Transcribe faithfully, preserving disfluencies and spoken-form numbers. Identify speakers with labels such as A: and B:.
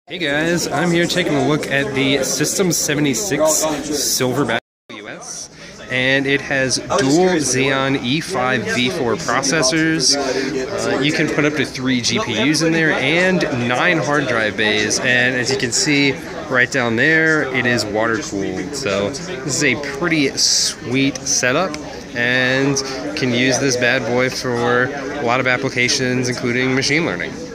A: Hey guys, I'm here taking a look at the System seventy-six Silverback W S, and it has dual Xeon E five v four processors. Uh, you can put up to three G P Us in there and nine hard drive bays, and as you can see right down there, it is water cooled. So this is a pretty sweet setup, and can use this bad boy for a lot of applications, including machine learning.